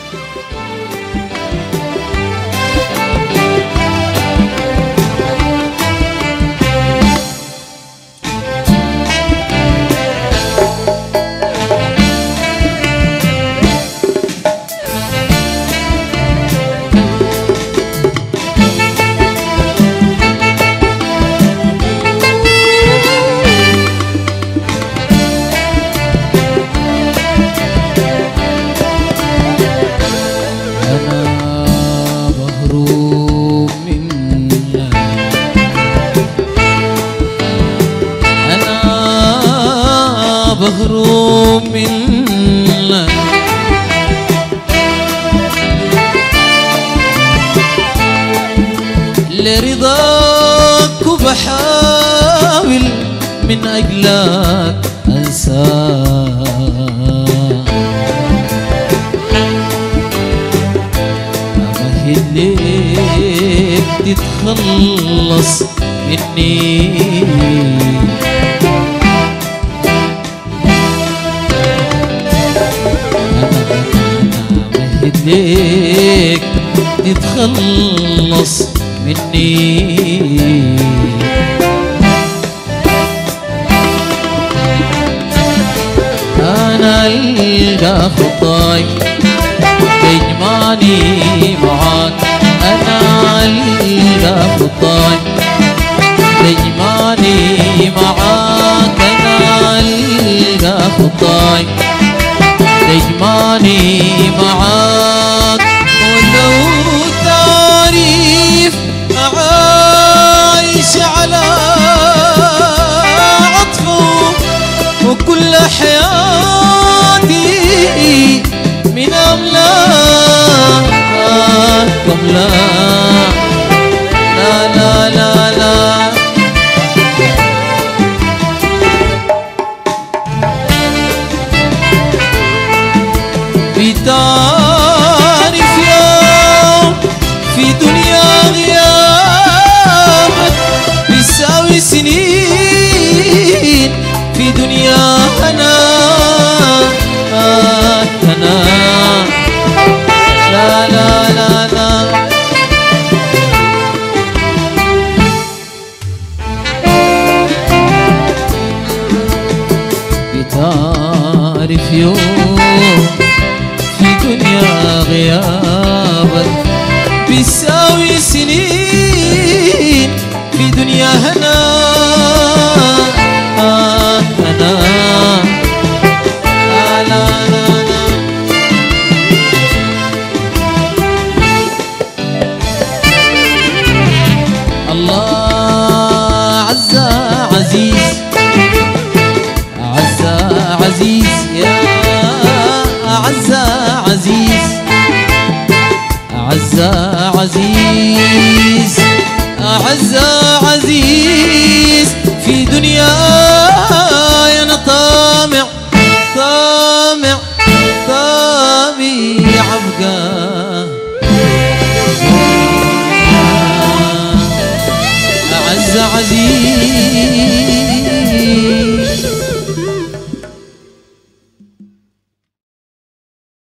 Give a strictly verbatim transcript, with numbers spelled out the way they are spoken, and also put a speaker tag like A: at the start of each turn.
A: مغروم منك لرضاك وبحاول من أجلك أنساك أمهد ليك تتخلص مني ليك تتخلص مني أنا ألقى خطاي تجمعني معاك أنا ألقى خطاي تجمعني معاك أنا ألقى خطاي تجمعني معاك ولو تعريف عايش على عطفه وكل حياتي من أملاك أملاك لا لا لا لا بتعرف يوم في دنيا غيابك بيساوي سنين في دنيا هنا هنا لا لا لا لا بتعرف يوم دنيا غيابك بيساوي سنين في دنيا هنا آه هنا لا لا لا لا الله عز عزيز عز عزيز يا عز عزيز عز عزيز